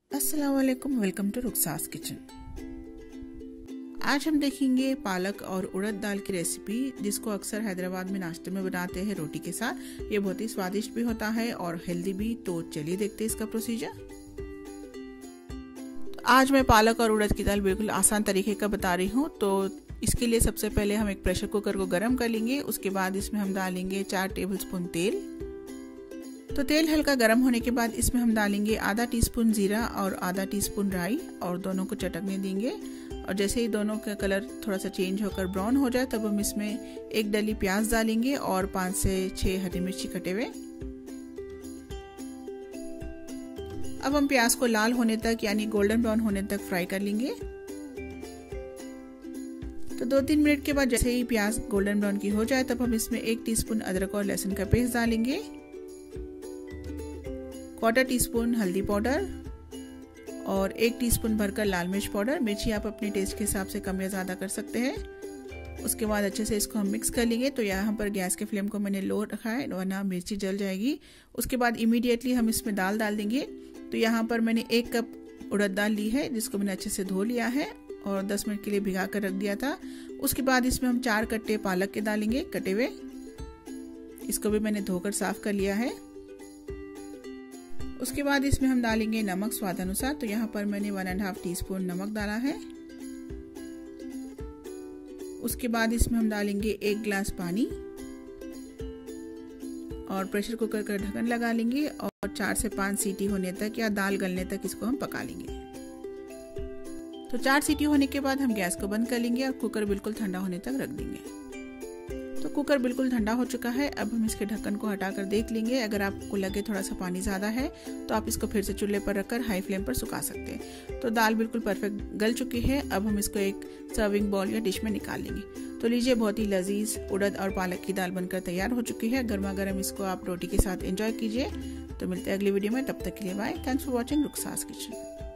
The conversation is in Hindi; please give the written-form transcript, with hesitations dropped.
अस्सलाम वालेकुम, वेलकम टू रुखसास किचन। आज हम देखेंगे पालक और उड़द दाल की रेसिपी, जिसको अक्सर हैदराबाद में नाश्ते में बनाते हैं रोटी के साथ। ये बहुत ही स्वादिष्ट भी होता है और हेल्दी भी। तो चलिए देखते हैं इसका प्रोसीजर। तो आज मैं पालक और उड़द की दाल बिल्कुल आसान तरीके का बता रही हूँ। तो इसके लिए सबसे पहले हम एक प्रेशर कुकर को गर्म कर लेंगे। उसके बाद इसमें हम डालेंगे 4 टेबलस्पून तेल। तो तेल हल्का गर्म होने के बाद इसमें हम डालेंगे आधा टीस्पून जीरा और आधा टीस्पून राई और दोनों को चटकने देंगे। और जैसे ही दोनों का कलर थोड़ा सा चेंज होकर ब्राउन हो जाए तब हम इसमें एक डली प्याज डालेंगे और 5 से 6 हरी मिर्ची कटे हुए। अब हम प्याज को लाल होने तक यानी गोल्डन ब्राउन होने तक फ्राई कर लेंगे। तो 2-3 मिनट के बाद जैसे ही प्याज गोल्डन ब्राउन की हो जाए तब हम इसमें 1 टीस्पून अदरक और लहसुन का पेस्ट डालेंगे, 1/4 टीस्पून हल्दी पाउडर और 1 टीस्पून भरकर लाल मिर्च पाउडर। मिर्ची आप अपने टेस्ट के हिसाब से कम या ज़्यादा कर सकते हैं। उसके बाद अच्छे से इसको हम मिक्स कर लेंगे। तो यहाँ पर गैस के फ्लेम को मैंने लो रखा है, वरना मिर्ची जल जाएगी। उसके बाद इमीडिएटली हम इसमें दाल डाल देंगे। तो यहाँ पर मैंने 1 कप उड़द दाल ली है, जिसको मैंने अच्छे से धो लिया है और 10 मिनट के लिए भिगा कर रख दिया था। उसके बाद इसमें हम 4 कट्टे पालक के डालेंगे कटे हुए। इसको भी मैंने धोकर साफ कर लिया है। उसके बाद इसमें हम डालेंगे नमक स्वाद अनुसार। तो यहाँ पर मैंने 1.5 टीस्पून नमक डाला है। उसके बाद इसमें हम डालेंगे 1 गिलास पानी और प्रेशर कुकर का ढक्कन लगा लेंगे और 4 से 5 सीटी होने तक या दाल गलने तक इसको हम पका लेंगे। तो 4 सीटी होने के बाद हम गैस को बंद कर लेंगे और कुकर बिल्कुल ठंडा होने तक रख देंगे। तो कुकर बिल्कुल ठंडा हो चुका है। अब हम इसके ढक्कन को हटाकर देख लेंगे। अगर आपको लगे थोड़ा सा पानी ज़्यादा है तो आप इसको फिर से चूल्हे पर रखकर हाई फ्लेम पर सुखा सकते हैं। तो दाल बिल्कुल परफेक्ट गल चुकी है। अब हम इसको एक सर्विंग बाउल या डिश में निकाल लेंगे। तो लीजिए, बहुत ही लजीज उड़द और पालक की दाल बनकर तैयार हो चुकी है। गर्मा गर्म इसको आप रोटी के साथ एंजॉय कीजिए। तो मिलते हैं अगली वीडियो में, तब तक के लिए bye. Thanks for watching Rukhsas kitchen.